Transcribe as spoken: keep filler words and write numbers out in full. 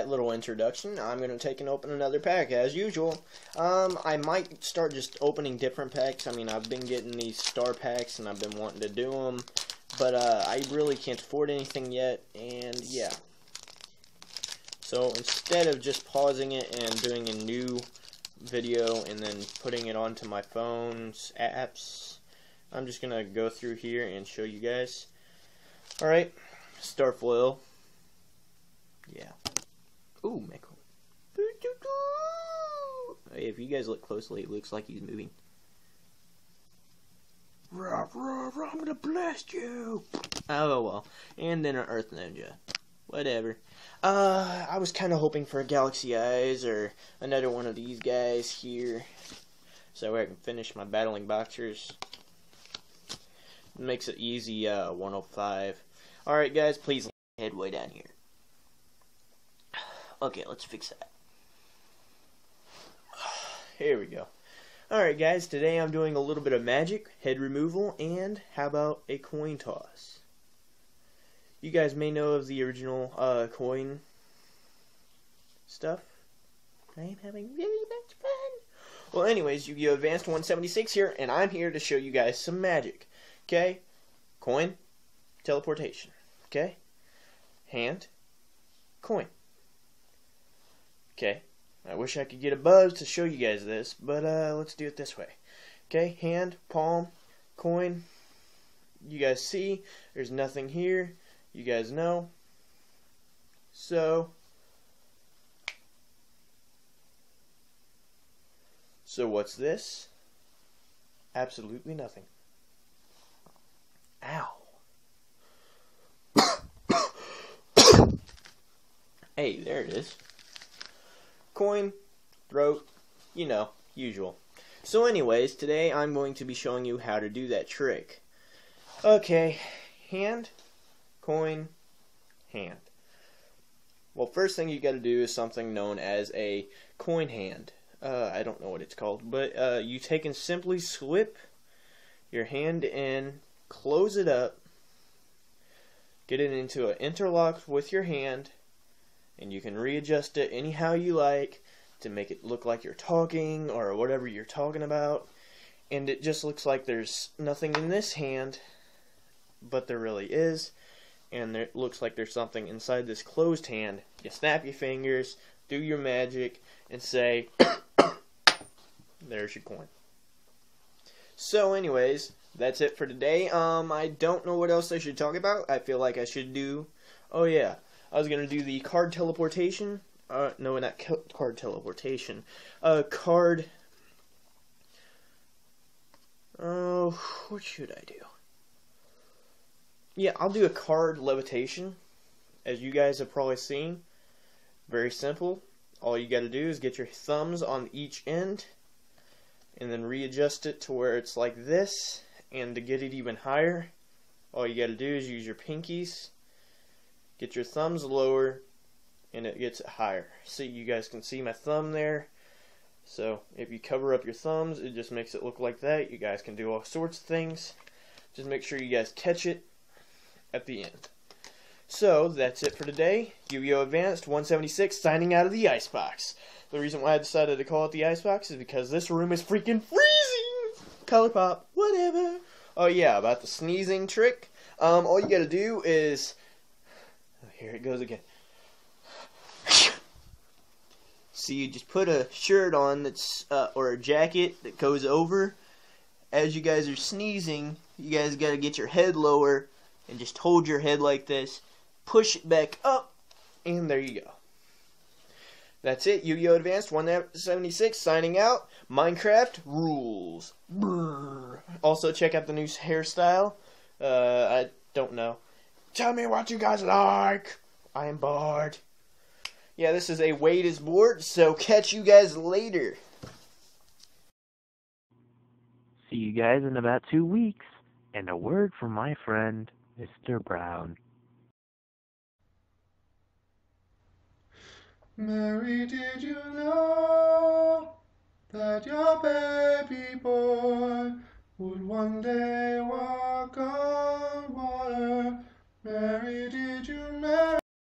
that little introduction, I'm going to take and open another pack, as usual. Um, I might start just opening different packs. I mean, I've been getting these star packs, and I've been wanting to do them. But, uh, I really can't afford anything yet, and, yeah. So, instead of just pausing it and doing a new video and then putting it onto my phone's apps, I'm just going to go through here and show you guys. Alright, star foil. Yeah. Ooh, Michael. If you guys look closely, it looks like he's moving. Ruff, ruff, I'm gonna blast you! Oh, well. And then an Earth Ninja. Whatever. Uh, I was kind of hoping for a Galaxy Eyes or another one of these guys here. So I can finish my battling boxers. It makes it easy, uh, one oh five. Alright, guys, please head way down here. Okay, let's fix that. Here we go. Alright guys, today I'm doing a little bit of magic, head removal, and how about a coin toss? You guys may know of the original uh, coin stuff. I am having really much fun. Well anyways, Yu-Gi-Oh! Advanced one seventy-six here, and I'm here to show you guys some magic. Okay? Coin, teleportation. Okay? Hand, coin. Okay, I wish I could get a buzz to show you guys this, but uh, let's do it this way. Okay, hand, palm, coin. You guys see, there's nothing here. You guys know. So, so what's this? Absolutely nothing. Ow. Hey, there it is. Coin, throat, you know, usual. So anyways, today I'm going to be showing you how to do that trick. Okay, hand, coin, hand. Well, first thing you got to do is something known as a coin hand. Uh, I don't know what it's called, but uh, you take and simply slip your hand in, close it up, get it into an interlock with your hand, and you can readjust it anyhow you like to make it look like you're talking or whatever you're talking about. And it just looks like there's nothing in this hand, but there really is. And it looks like there's something inside this closed hand. You snap your fingers, do your magic, and say, there's your coin. So anyways, that's it for today. Um, I don't know what else I should talk about. I feel like I should do, oh yeah, I was going to do the card teleportation. Uh, no, not card teleportation. Uh, card... Oh, uh, what should I do? Yeah, I'll do a card levitation. As you guys have probably seen. Very simple. All you got to do is get your thumbs on each end. And then readjust it to where it's like this. And to get it even higher, all you got to do is use your pinkies. Get your thumbs lower, and it gets it higher. See, you guys can see my thumb there. So, if you cover up your thumbs, it just makes it look like that. You guys can do all sorts of things. Just make sure you guys catch it at the end. So, that's it for today. Yu-Gi-Oh! Advanced one seventy-six signing out of the Icebox. The reason why I decided to call it the Icebox is because this room is freaking freezing! Color pop, whatever. Oh yeah, about the sneezing trick. Um, all you gotta do is... Here it goes again. So you just put a shirt on that's uh, or a jacket that goes over. As you guys are sneezing, you guys got to get your head lower and just hold your head like this. Push it back up, and there you go. That's it. Yu-Gi-Oh! Advanced one seventy-six signing out. Minecraft rules. Brrr. Also, check out the new hairstyle. Uh, I don't know. Tell me what you guys like. I am bored. Yeah, this is a Wade is bored, so catch you guys later. See you guys in about two weeks. And a word from my friend, Mister Brown. Mary, did you know that your baby boy would one day walk